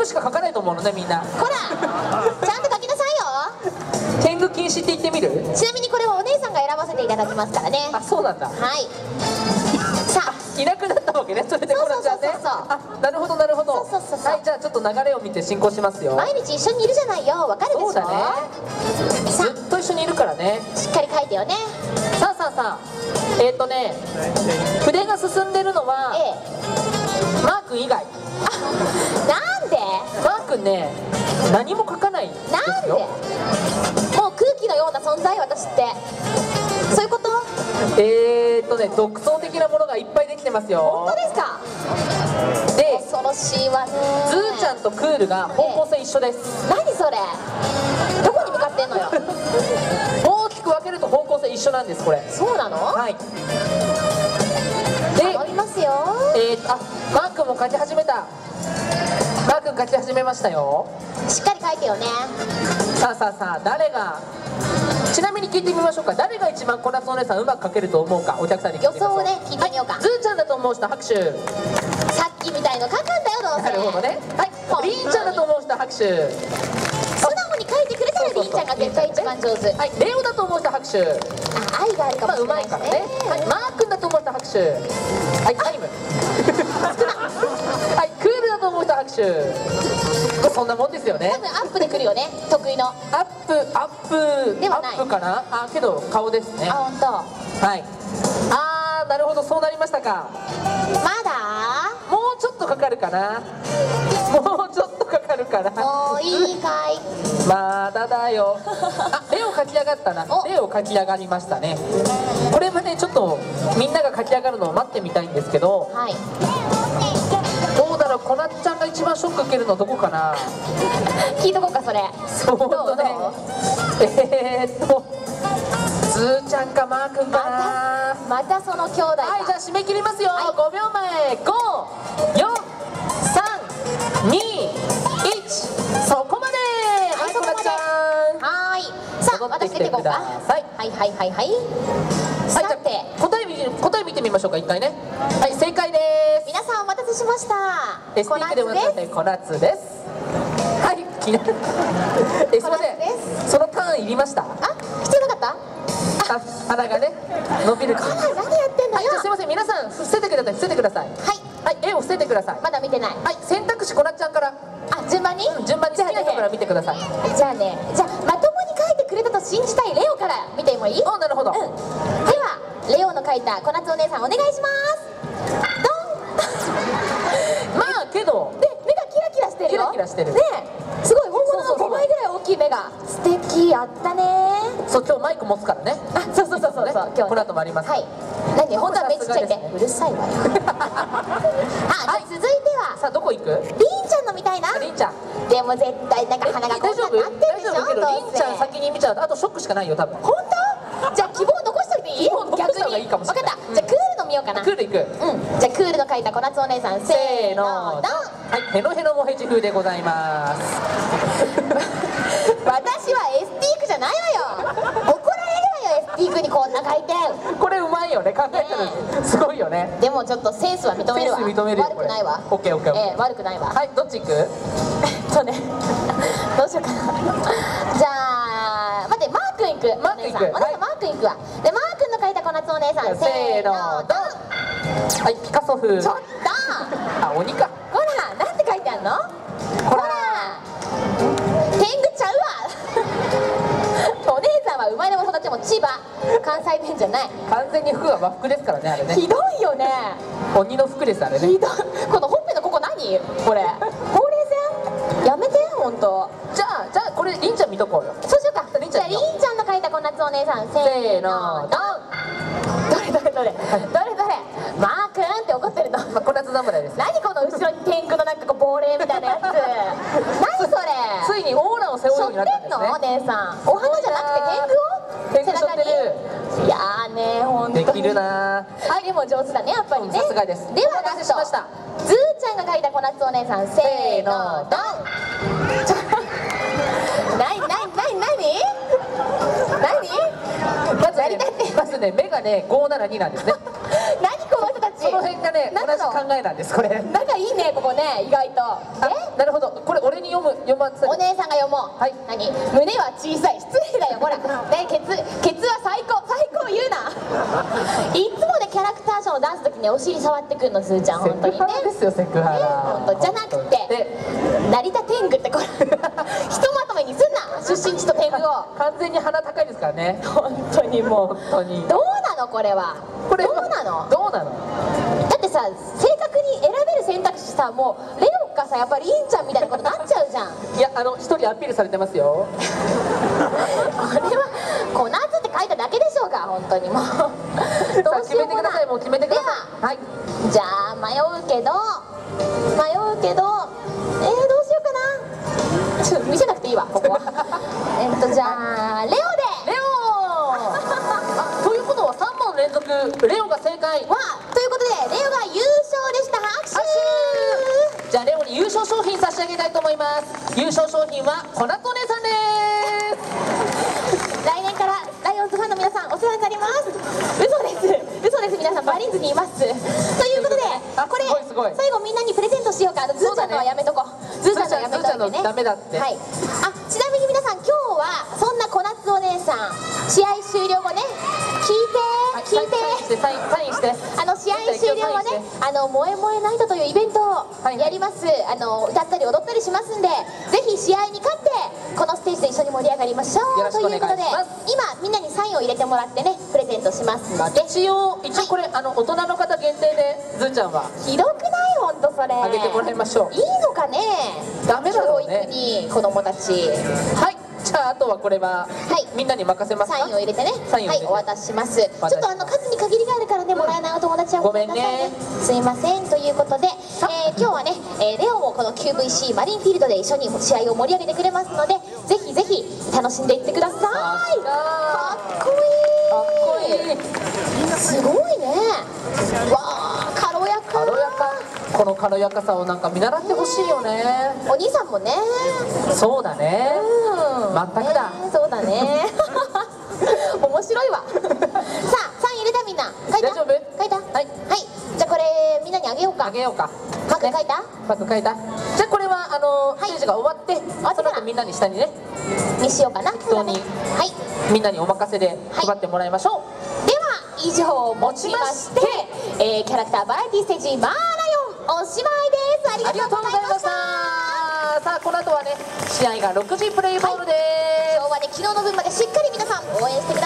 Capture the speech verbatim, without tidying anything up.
しか書かないと思うのね、みんな。 ほらちゃんと書きなさいよ。 天狗禁止って言ってみる？ ちなみにこれはお姉さんが選ばせていただきますからね。 あ、そうなんだ。 はい。さあいなくなったわけね、それでコナちゃんね。あ、なるほどなるほど。 そうそうそうそう。 はい、じゃあちょっと流れを見て進行しますよ。 毎日一緒にいるじゃないよ、わかるでしょ。 そうだね。ずっと一緒にいるからね。 しっかり書いてよね。 さあさあさあ、えっとね、筆が進んでるのは、 ええ、 マー君以外。 なんで？ マー君ね、何も書かないんですよ。 なんで？もう空気のような存在、私って。そういうこと？ えーっとね、独創的なものがいっぱいできてますよ。 本当ですか？ で、 恐ろしいわね。 ズーちゃんとクールが方向性一緒です。 何それ？どこに向かってんのよ。 大きく分けると方向性一緒なんです、これ。 そうなの？ はい。で、 頼みますよ。 えーっと、あ、マー君も書き始めた。マー君書き始めましたよ。 しっかり書いてよね。 さあさあさあ、誰が、ちなみに聞いてみましょうか。誰が一番小夏お姉さんうまく書けると思うか、お客さんに聞いてみましょう。 予想をね、聞いてみようか。 はい、ズーちゃんだと思う人拍手。 さっきみたいの書くんだよ、どうせ。 なるほどね。はい、りんちゃんだと思う人拍手。 素直に書いてくれたらりんちゃんが絶対一番上手。 はい、レオだと思う人拍手。 あ、愛があるかもしれないですね。 はい、マー君だと思う人拍手。はい、タイム。はい、クールだと思う人拍手。そんなもんですよね。 多分アップで来るよね、得意の。 アップ、アップ、 ではない。 アップかな。あ、けど顔ですね。 あ、本当。 はい。あー、なるほど、そうなりましたか。 まだ？ もうちょっとかかるかな。もうちょっとかかるかな。 もういいかい。 まだだよ。あ、レオ書き上がったな。レオ書き上がりましたね。これはね、ちょっとみんなが書き上がるのを待ってみたいんですけど、 はい。 どうだろう、こなっちゃんが一番ショック受けるのどこかな。 聞いとこうか、それ。 そうだね。えーっと、ズーちゃんかマー君かな。 またその兄弟か。 はい、じゃあ締め切りますよ。 はい、 ごびょうまえ。ご、よん、さん、に、いち、そこまで。はい、こなっちゃん。 はーい。さあ、私出ていこうか。はいはいはいはいはい。さて、 答え見答え見てみましょうか、一回ね。はい、正解です。 皆さんお待たせしました。 エスティックでございます。小夏です。はい、気になる。え、すみません。そのターンいりました？ あ、必要なかった？ あ、鼻がね、伸びる。 こら、何やってんのよ。 すみません、皆さん伏せてください。伏せてください。はい。はい、絵を伏せてください。 まだ見てない。 はい、選択肢こなっちゃんから。 あ、順番に？ 順番に好きな人から見てください。 じゃあね、じゃあまともに書いてくれたと信じたいレオから見てもいい？ お、なるほど。 うん。ではレオの書いた小夏お姉さんお願いします。ドン。 まあけど、 で、目がキラキラしてるよ。 キラキラしてる。 ねえ、すごい本物のごばいぐらい大きい目が。素敵、やったね。 そう、今日マイク持つからね。 あ、そうそうそうそうそう。今日この後もあります。 はい。何、本当は目ちっちゃいって。うるさいわよ。あ、続いては。 さあ、どこ行く？ りんちゃんのみたいな。 りんちゃん。 でも絶対なんか鼻がこんなになってるでしょ。 大丈夫？りんちゃん先に見ちゃうとあとショックしかないよ、多分。 本当？じゃあ希望残しといていい？ 希望残した方がいいかもしれない。 分かった。じゃあクールの見ようかな。 クール行く。 うん。じゃあクールの書いた小夏お姉さん、せーの、ドン。 はい、ヘノヘノモヘチ風でございます。 私はエスティークじゃないわよ。怒られるわよ、エスティークにこんな回転。 これうまいよね、考えたらすごいよね。 でもちょっとセンスは認めるわ。 センス認めるよ。 悪くないわ。 オッケーオッケー。 ええ、悪くないわ。 はい、どっち行く？ そうね。どうしようかな。じゃあ待って、マー君行く。 マー君行く。 お姉さんマー君行くわ。でマー君の書いた小夏お姉さん、せーの、ドン。 はい、ピカソ風。 ちょっと。 あ、鬼か。 ほら、なんて書いてあるの？ほら、天狗ちゃうわ。お姉さんは生まれも育ちも千葉、関西弁じゃない。 完全に服が和服ですからね、あれね。 ひどいよね。 鬼の服です、あれね。 ひどい。このほっぺのここ何？これ。ほうれい線？やめて、本当。 じゃあ、じゃあ、これりんちゃん見とこうよ。 そうしようか。 りんちゃん。 じゃありんちゃんの書いた小夏お姉さん、せーの、ドン。どれどれどれ。どれどれ。マー君って怒ってるの。 まあ、小夏侍です。 何この後ろに天狗のなんかこう亡霊みたいなやつ。何それ。 ついにオーラを背負うようになったんですね。 背負ってんの？お姉さん。お花じゃなくて天狗を？ 天狗背負ってる。 いやーね、本当に。 できるな。 はい、でも上手だね、やっぱりね。 さすがです。 ではラスト。ズーちゃんが書いた小夏お姉さん、せーの、ドン。なになになになに？なに？ まずね、まずね、目がね、ごーななになんですね。 何この人たち。 その辺がね、同じ考えなんです、これ。 仲いいね、ここね、意外と。 え？なるほど、これ同に読む読ませる。 お姉さんが読もう。 はい。 何？胸は小さい。失礼だよ。ほら。ね、ケツケツは最高最高言うな。いつもねキャラクターショーのダンスの時にお尻触ってくるのすーちゃん本当にね。 セクハラですよセクハラ。 本当じゃなくて成田天狗ってこれひとまとめにすんな出身地と天狗を。 完全に鼻高いですからね。 本当にもう本当に。 どうなのこれは。 これどうなの？ どうなの？ だってさ正確に選べる選択肢さもうレオかさやっぱりりんちゃんみたいなことになっちゃうじゃん。 いやあの一人アピールされてますよ。 これは小夏って書いただけでしょうか本当にもう。どうし決めようもない。 てくださいもう決めてください。はい。 じゃあ迷うけど迷うけどえー、どうしようかな。ちょっと見せなくていいわここは。えっとじゃあレオで。 レオあということはさんもん連続レオが正解。 わということでレオが優勝でした。拍手。 じゃあレオに優勝商品差し上げたいと思います。優勝商品はコナットお姉さんです。 来年からライオンズファンの皆さんお世話になります。嘘です嘘です皆さんマリーンズにいます。ということでこれすごいすごい最後みんなにプレゼントしようか。あのズーちゃんのはやめとこう。ズーちゃんのはやめといてね。 ダメだって。 はい。あちなみに皆さん今日はそんな小夏お姉さん試合終了後ね聞いて聞いてサインサインしてあの試合終了後ねあの萌え萌えナイトというイベントをやります。あの歌ったり踊ったりしますんでぜひ試合に勝ってこのステージで一緒に盛り上がりましょうということで今みんなにサインを入れてもらってねプレゼントしますので一応一応これ、はい、あの大人の方限定でズーちゃんはひどくないほんとそれあげてもらいましょう。 いいのかねダメだろうね教育に子供たち。 はいじゃああとはこれは、はい、みんなに任せますか。 サインを入れてねはいお渡しします。ちょっとあの数に限りがあるからねもらえないお友達はごめんなさいね。すいませんということで、えー、今日はね、えー、レオもこの キューブイシー マリンフィールドで一緒に試合を盛り上げてくれますのでぜひぜひ楽しんでいってください。かっこいいかっこいいすごいね。わあ軽やか軽やか。この軽やかさをなんか見習ってほしいよね。 お兄さんもねそうだね全くだ、 ね、そうだね面白いわさあサイン入れたみんな書いた大丈夫書いたはい、はい、じゃあこれみんなにあげようかあげようか。 マーク書いた、 ね、マーク書いた。じゃあこれはあの、はい、ステージが終わってその後みんなに下にねにしようかな適当に、はい、みんなにお任せで配ってもらいましょう。 では以上をもちまして、えー、キャラクターバラエティステージマーライオンおしまいです。ありがとうございました。 さあこの後はね試合がろくじプレイボールです。 今日はね昨日の分までしっかり皆さん応援してください。